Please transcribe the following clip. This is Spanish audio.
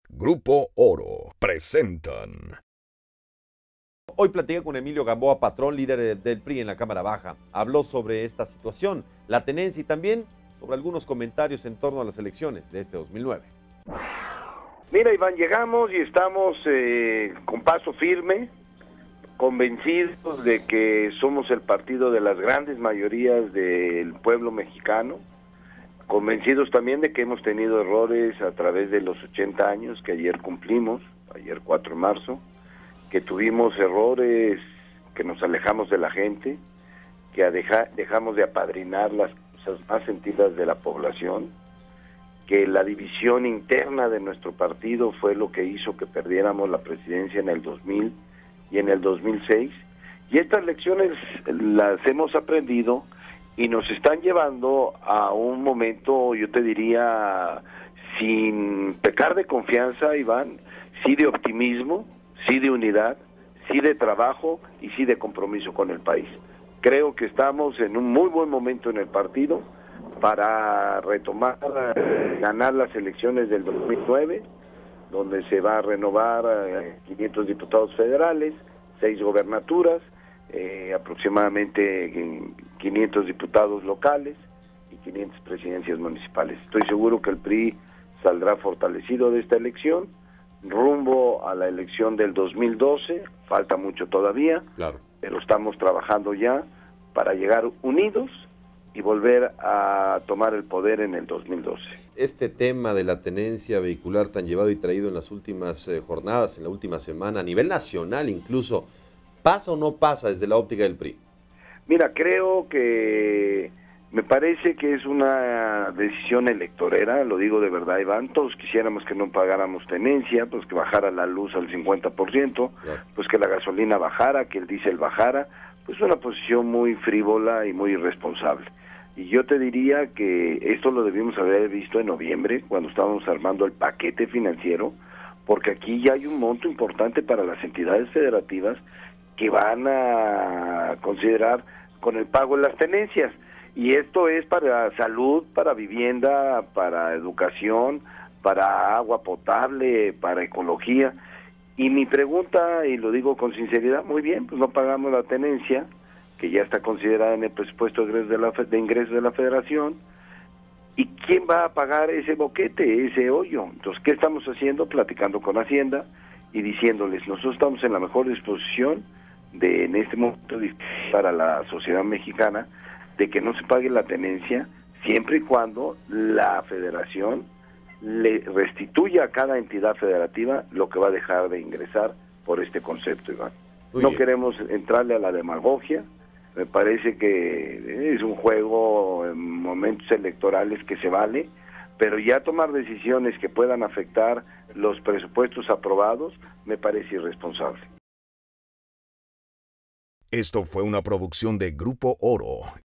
Grupo Oro presentan. Hoy platiqué con Emilio Gamboa Patrón, líder del PRI en la Cámara Baja. Habló sobre esta situación, la tenencia y también sobre algunos comentarios en torno a las elecciones de este 2009. Mira, Iván, llegamos y estamos con paso firme, convencidos de que somos el partido de las grandes mayorías del pueblo mexicano, convencidos también de que hemos tenido errores a través de los 80 años que ayer cumplimos, ayer 4 de marzo, que tuvimos errores, que nos alejamos de la gente, que dejamos de apadrinar las cosas más sentidas de la población, que la división interna de nuestro partido fue lo que hizo que perdiéramos la presidencia en el 2000 y en el 2006, y estas lecciones las hemos aprendido y nos están llevando a un momento, yo te diría, sin pecar de confianza, Iván, sí de optimismo, sí de unidad, sí de trabajo y sí de compromiso con el país. Creo que estamos en un muy buen momento en el partido para retomar, ganar las elecciones del 2009, donde se va a renovar 500 diputados federales, 6 gobernaturas, aproximadamente 500 diputados locales y 500 presidencias municipales. Estoy seguro que el PRI saldrá fortalecido de esta elección, rumbo a la elección del 2012, falta mucho todavía, Claro. pero estamos trabajando ya para llegar unidos y volver a tomar el poder en el 2012. Este tema de la tenencia vehicular tan llevado y traído en las últimas jornadas, en la última semana, a nivel nacional incluso, ¿pasa o no pasa desde la óptica del PRI? Mira, creo que me parece que es una decisión electorera, lo digo de verdad, Iván. Todos quisiéramos que no pagáramos tenencia, pues que bajara la luz al 50%, Claro. pues que la gasolina bajara, que el diésel bajara, pues una posición muy frívola y muy irresponsable. Y yo te diría que esto lo debimos haber visto en noviembre, cuando estábamos armando el paquete financiero, porque aquí ya hay un monto importante para las entidades federativas que van a considerar con el pago de las tenencias. Y esto es para salud, para vivienda, para educación, para agua potable, para ecología. Y mi pregunta, y lo digo con sinceridad, muy bien, pues no pagamos la tenencia, que ya está considerada en el presupuesto de ingresos de la Federación. ¿Y quién va a pagar ese boquete, ese hoyo? Entonces, ¿qué estamos haciendo? Platicando con Hacienda y diciéndoles, nosotros estamos en la mejor disposición de, en este momento, para la sociedad mexicana, de que no se pague la tenencia siempre y cuando la Federación le restituya a cada entidad federativa lo que va a dejar de ingresar por este concepto, Iván. No queremos entrarle a la demagogia. Me parece que es un juego en momentos electorales que se vale, pero ya tomar decisiones que puedan afectar los presupuestos aprobados me parece irresponsable. Esto fue una producción de Grupo Oro.